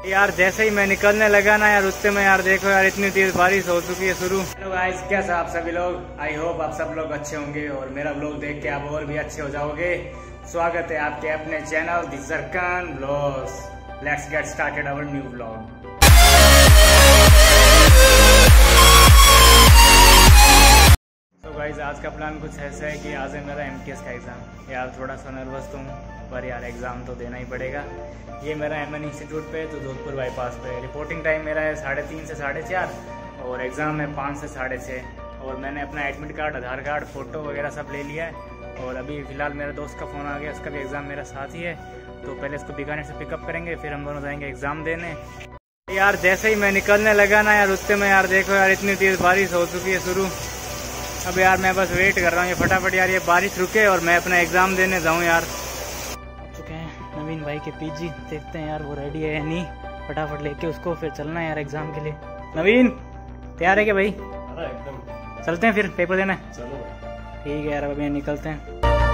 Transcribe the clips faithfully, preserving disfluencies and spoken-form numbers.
यार जैसे ही मैं निकलने लगा ना यार उससे मैं यार देखो यार इतनी तेज बारिश हो चुकी है शुरू। हेलो गाइस, कैसा आप सभी लोग? आई होप आप सब लोग अच्छे होंगे और मेरा व्लॉग देख के आप और भी अच्छे हो जाओगे। स्वागत है आपके अपने चैनल द जरकान vlogs. Let's get started our new vlog. तो गाइस आज का प्लान कुछ ऐसा है कि आज है मेरा एमटीएस का एग्जाम। यार थोड़ा सा नर्वस तो हूँ पर यार एग्ज़ाम तो देना ही पड़ेगा। ये मेरा एम एन इंस्टीट्यूट पे तो जोधपुर बाईपास पे। रिपोर्टिंग टाइम मेरा है साढ़े तीन से साढ़े चार और एग्ज़ाम है पाँच से साढ़े छः। और मैंने अपना admit card, Aadhaar card, photo वगैरह सब ले लिया है। और अभी फ़िलहाल मेरे दोस्त का फ़ोन आ गया, उसका भी एग्ज़ाम मेरा साथ ही है। तो पहले इसको बीकानेर से पिकअप करेंगे, फिर हम दोनों जाएंगे एग्ज़ाम देने। यार जैसे ही मैं निकलने लगा ना यार उससे मैं यार देखो यार इतनी तेज़ बारिश हो चुकी है शुरू। अब यार मैं बस वेट कर रहा हूँ ये फटाफट यार ये बारिश रुके और मैं अपना एग्ज़ाम देने जाऊँ। यार चुके हैं नवीन भाई के पीजी, देखते हैं यार वो रेडी है या नहीं। फटाफट लेके उसको फिर चलना है यार एग्ज़ाम के लिए। नवीन तैयार है क्या भाई? एकदम। चलते हैं फिर पेपर देना है। चलो ठीक है यार, अभी निकलते हैं।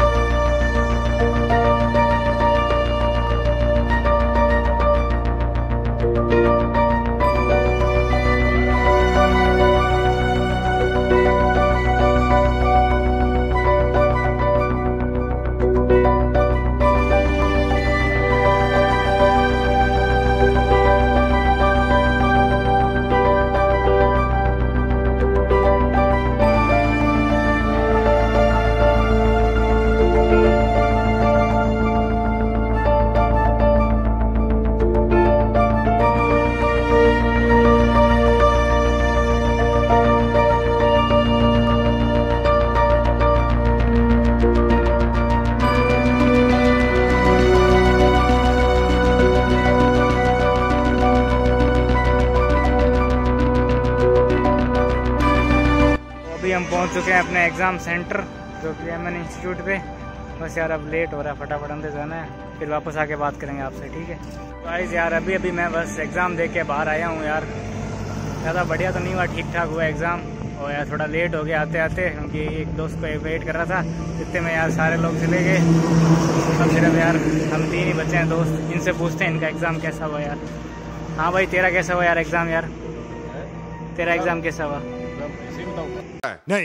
हम पहुंच चुके हैं अपने एग्ज़ाम सेंटर जो कि एम एन इंस्टीट्यूट पे। बस यार अब लेट हो रहा है, फटाफट अंदर जाना है, फिर वापस आके बात करेंगे आपसे, ठीक है? गाइस यार अभी अभी मैं बस एग्ज़ाम दे के बाहर आया हूँ। यार ज़्यादा बढ़िया तो नहीं हुआ, ठीक ठाक हुआ एग्ज़ाम। और यार थोड़ा लेट हो गया आते आते, क्योंकि एक दोस्त को वेट कर रहा था। इतने में यार सारे लोग चले गए। अब सिर्फ यार हम तीन ही बचे हैं दोस्त, इनसे पूछते हैं इनका एग्ज़ाम कैसा हुआ यार। हाँ भाई तेरा कैसा हुआ यार एग्ज़ाम? यार तेरा एग्ज़ाम कैसा हुआ? नहीं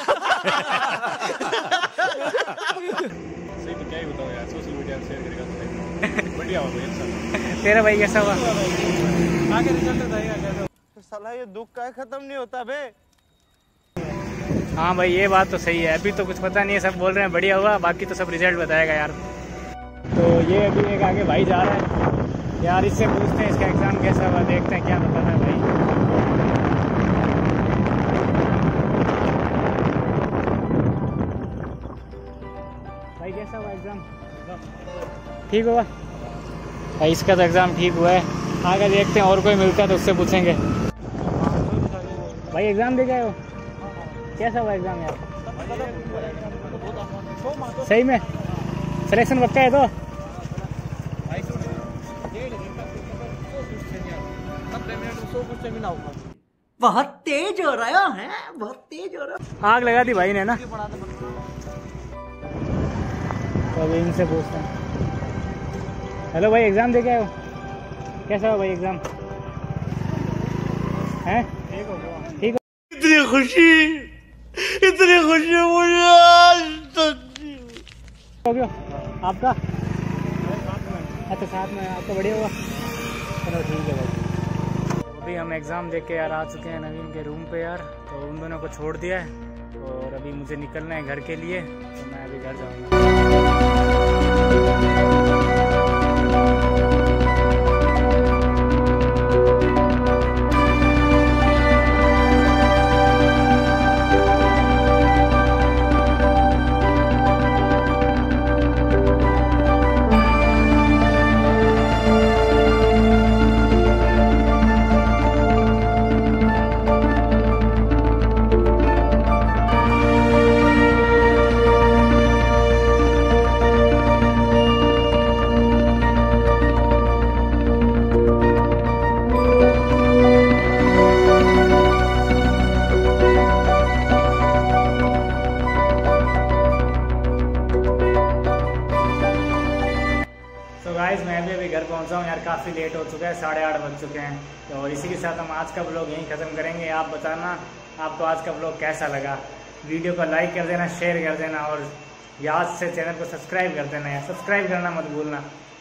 सही तो क्या ही बताऊं यार, सोशल मीडिया शेयर करेगा बढ़िया होगा। तेरा भाई कैसा हुआ? आगे रिजल्ट बताएगा। साला ये दुख का खत्म नहीं होता बे। हाँ भाई ये बात तो सही है, अभी तो कुछ पता नहीं है, सब बोल रहे हैं बढ़िया हुआ, बाकी तो सब रिजल्ट बताएगा यार। तो ये अभी एक आगे भाई जा रहा है यार, इससे पूछते हैं इसका एग्ज़ाम कैसा हुआ, देखते हैं क्या बताता है भाई। भाई कैसा हुआ एग्ज़ाम? ठीक हुआ भाई, इसका तो एग्ज़ाम ठीक हुआ है। आगे देखते हैं और कोई मिलता है तो उससे पूछेंगे। भाई एग्ज़ाम दे गए हो, कैसा हुआ एग्ज़ाम यार? सही में सिलेक्शन पक्का है? तो बहुत तेज हो रहा है, बहुत तेज हो रहा है। आग लगा दी भाई ने ना। तो अभी इनसे पूछते हैं। हेलो भाई एग्ज़ाम दे के आए हो, कैसा हुआ भाई एग्ज़ाम? हैं ठीक हो गया? ठीक हो? इतनी खुशी, इतनी खुशी मुझे आज तक हो गया आपका? अच्छा साथ में आपका बढ़िया हुआ, चलो ठीक है भाई। अभी हम एग्ज़ाम दे के यार आ चुके हैं नवीन के रूम पे यार। तो उन दोनों को छोड़ दिया है और अभी मुझे निकलना है घर के लिए, तो मैं अभी घर जाऊँगा। काफ़ी लेट हो चुका चुका है, साढ़े आठ बज चुके हैं। और इसी के साथ हम आज का ब्लॉग यहीं ख़त्म करेंगे। आप बताना आपको आज का ब्लॉग कैसा लगा। वीडियो को लाइक कर देना, शेयर कर देना और याद से चैनल को सब्सक्राइब कर देना। सब्सक्राइब करना मत भूलना।